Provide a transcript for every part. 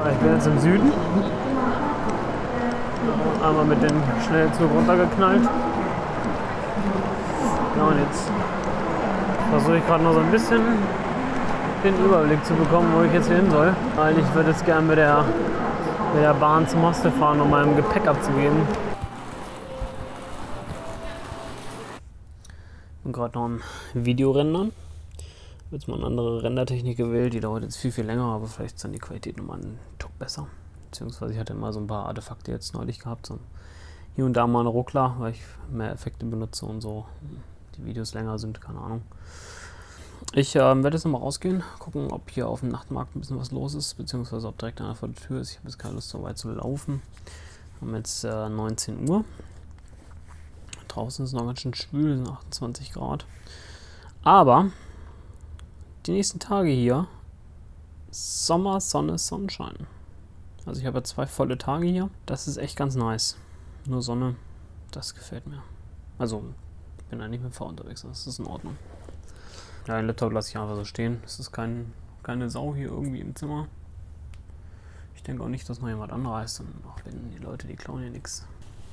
Ich bin jetzt im Süden. Einmal mit dem Schnellzug runtergeknallt. Ja, und jetzt versuche ich gerade noch so ein bisschen den Überblick zu bekommen, wo ich jetzt hier hin soll. Weil ich würde jetzt gerne mit der Bahn zum Hostel fahren, um meinem Gepäck abzugeben. Ich bin gerade noch ein Video rendern. Ich habe jetzt mal eine andere Rendertechnik gewählt, die dauert jetzt viel länger, aber vielleicht ist dann die Qualität nochmal einen Tuck besser. Beziehungsweise ich hatte immer so ein paar Artefakte jetzt neulich gehabt, so hier und da mal eine Ruckler, weil ich mehr Effekte benutze und so die Videos länger sind, keine Ahnung. Ich werde jetzt nochmal rausgehen, gucken, ob hier auf dem Nachtmarkt ein bisschen was los ist, beziehungsweise ob direkt einer vor der Tür ist. Ich habe jetzt keine Lust, so weit zu laufen. Wir haben jetzt 19 Uhr. Draußen ist es noch ganz schön schwül, sind 28 Grad. Aber die nächsten Tage hier Sommer, Sonne, Sonnenschein. Also ich habe ja 2 volle Tage hier. Das ist echt ganz nice. Nur Sonne, das gefällt mir. Also ich bin eigentlich mit V unterwegs, das ist in Ordnung. Ja, den Laptop lasse ich einfach so stehen. Es ist keine Sau hier irgendwie im Zimmer. Ich denke auch nicht, dass noch jemand anreist. Und auch wenn die Leute, die klauen hier nichts.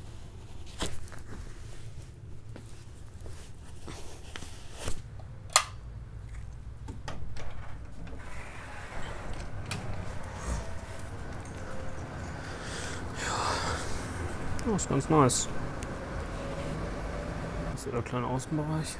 Ja, ist ganz nice. Das ist ja der kleine Außenbereich.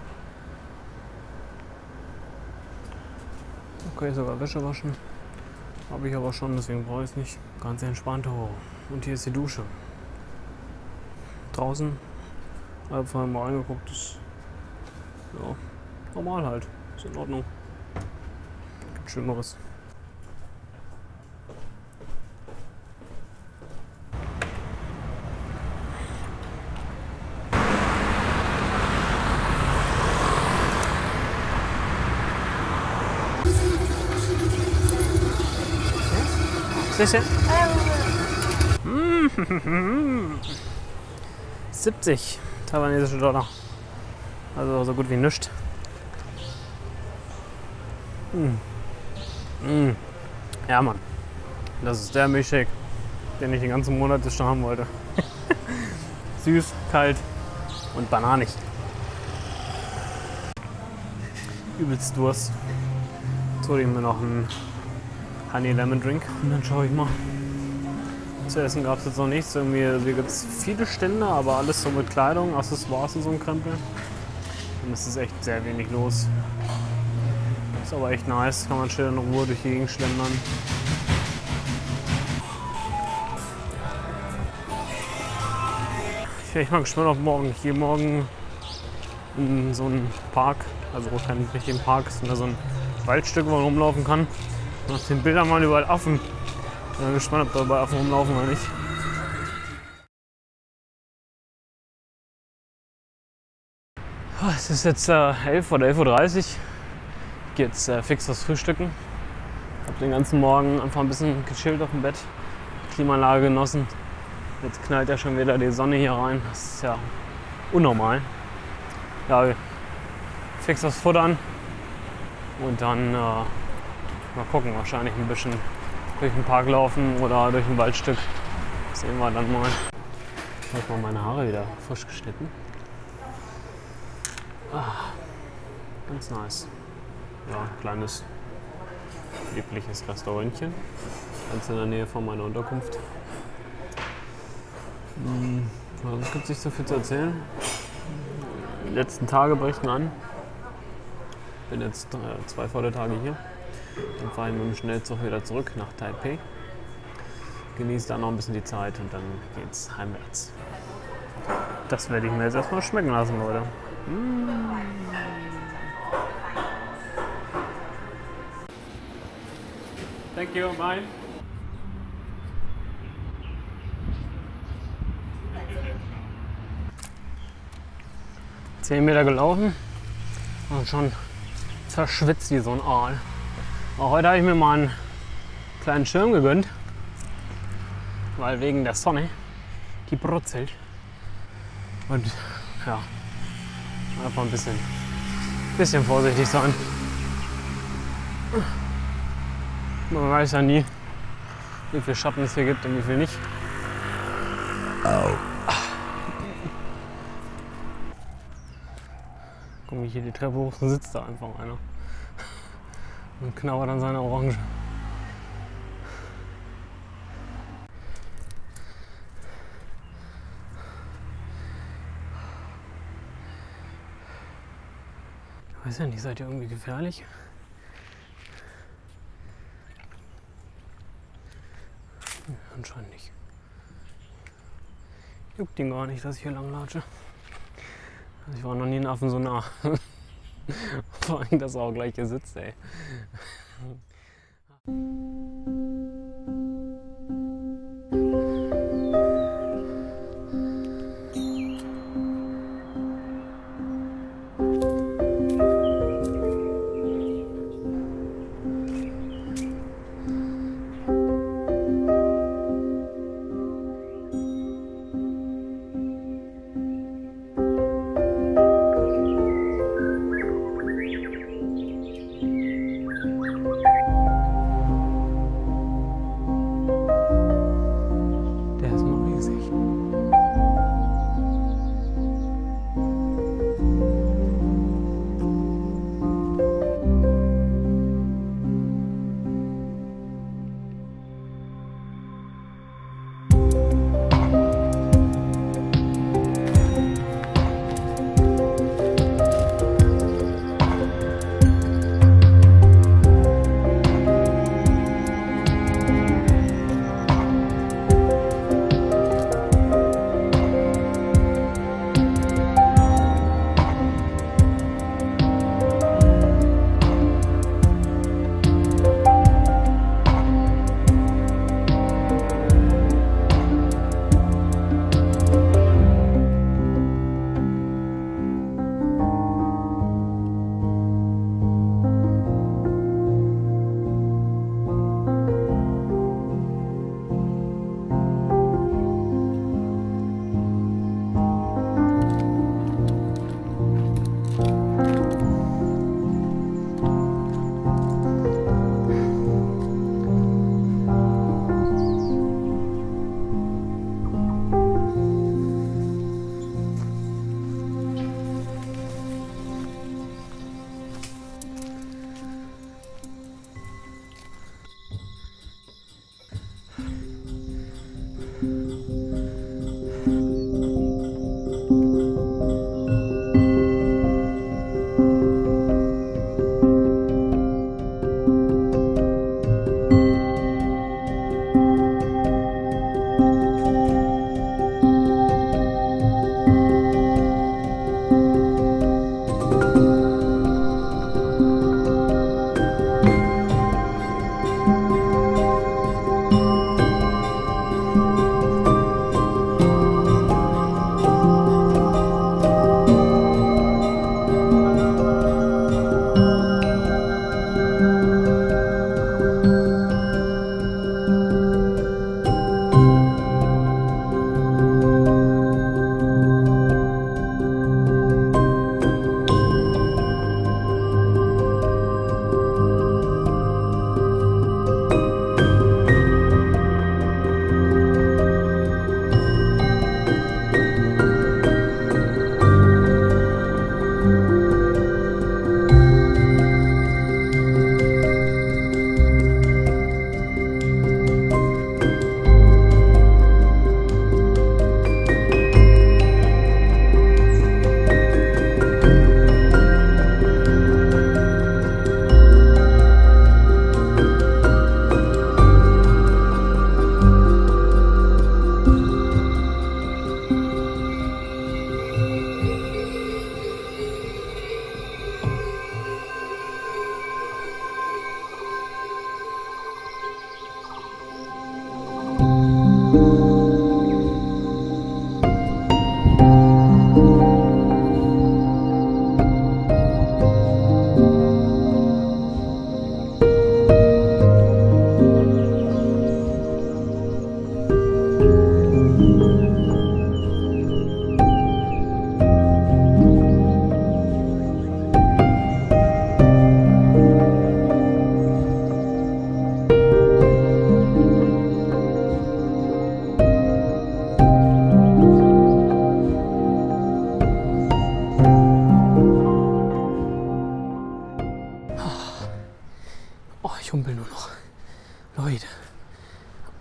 Okay, sogar Wäsche waschen. Habe ich aber schon, deswegen brauche ich es nicht. Ganz entspannt. Oh. Und hier ist die Dusche. Draußen. Ich habe vorhin mal reingeguckt. Ist ja normal halt. Ist in Ordnung. Gibt Schlimmeres. Sicher? 70 taiwanesische Dollar. Also so gut wie nichts. Ja, Mann. Das ist der Milchshake, den ich den ganzen Monat jetzt schon haben wollte. Süß, kalt und bananig. Übelst Durst. Jetzt hole ich mir noch einen Honey Lemon Drink und dann schaue ich mal. Zu essen gab es jetzt noch nichts. Irgendwie hier gibt es viele Stände, aber alles so mit Kleidung, Accessoires und so ein Krempel. Und es ist echt sehr wenig los. Ist aber echt nice, kann man schön in Ruhe durch die Gegend schlendern. Ich bin echt mal gespannt auf morgen. Ich gehe morgen in so einen Park, also keinen richtigen Park, es ist mehr so ein Waldstück, wo man rumlaufen kann. Und auf den Bildern mal überall Affen. Ich bin gespannt, ob da überall Affen rumlaufen oder nicht. Es ist jetzt 11 oder 11:30 Uhr. Ich gehe jetzt fix was frühstücken. Ich habe den ganzen Morgen einfach ein bisschen gechillt auf dem Bett, Klimaanlage genossen. Jetzt knallt ja schon wieder die Sonne hier rein. Das ist ja unnormal. Ja, fix was futtern und dann mal gucken, wahrscheinlich ein bisschen durch den Park laufen oder durch ein Waldstück. Das sehen wir dann mal. Ich habe mal meine Haare wieder frisch geschnitten. Ganz nice. Ja, kleines, liebliches Restaurantchen. Ganz in der Nähe von meiner Unterkunft. Sonst gibt es nicht so viel zu erzählen. Die letzten Tage brechen an. Ich bin jetzt 2 volle Tage hier. Dann fahre ich mit dem Schnellzug wieder zurück nach Taipei. Genieße dann noch ein bisschen die Zeit und dann geht's heimwärts. Das werde ich mir jetzt erstmal schmecken lassen, Leute. Thank you, bye. 10 Meter gelaufen und schon verschwitzt wie so ein Aal. Auch heute habe ich mir mal einen kleinen Schirm gegönnt, weil wegen der Sonne, die brutzelt. Und ja, einfach ein bisschen vorsichtig sein. Man weiß ja nie, wie viel Schatten es hier gibt und wie viel nicht. Komme ich hier die Treppe hoch, dann sitzt da einfach einer und knabbert an seiner Orange. Ich weiß ja nicht, seid ihr irgendwie gefährlich? Anscheinend nicht. Juckt ihn gar nicht, dass ich hier lang latsche. Also ich war noch nie einen Affen so nah. Vor allem, dass er auch gleich hier sitzt, ey.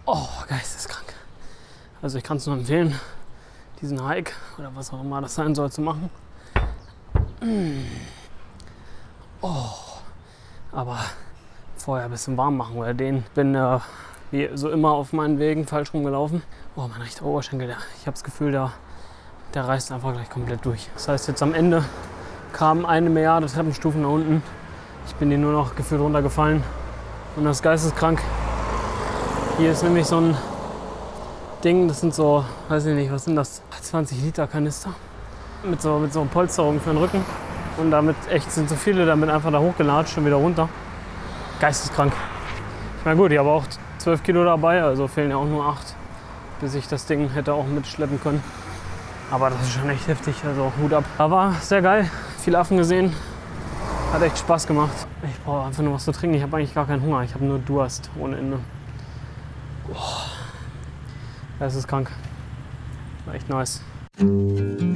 Oh, geisteskrank. Also ich kann es nur empfehlen, diesen Hike oder was auch immer das sein soll, zu machen. Oh, aber vorher ein bisschen warm machen, weil den bin wie so immer auf meinen Wegen falsch rumgelaufen. Oh, mein rechter Oberschenkel, ich habe das Gefühl, der reißt einfach gleich komplett durch. Das heißt, jetzt am Ende kamen 1 Milliarde Treppenstufen nach unten. Ich bin die nur noch gefühlt runtergefallen und das ist geisteskrank. Hier ist nämlich so ein Ding, das sind so, weiß ich nicht, was sind das, 20 Liter Kanister mit so Polsterung für den Rücken. Und damit echt sind so viele damit einfach da hochgelatscht und wieder runter. Geisteskrank. Na gut, ich habe auch 12 Kilo dabei, also fehlen ja auch nur 8, bis ich das Ding hätte auch mitschleppen können. Aber das ist schon echt heftig, also Hut ab. Aber sehr geil, viele Affen gesehen, hat echt Spaß gemacht. Ich brauche einfach nur was zu trinken, ich habe eigentlich gar keinen Hunger, ich habe nur Durst ohne Ende. Oh. Das ist krank, war echt nice.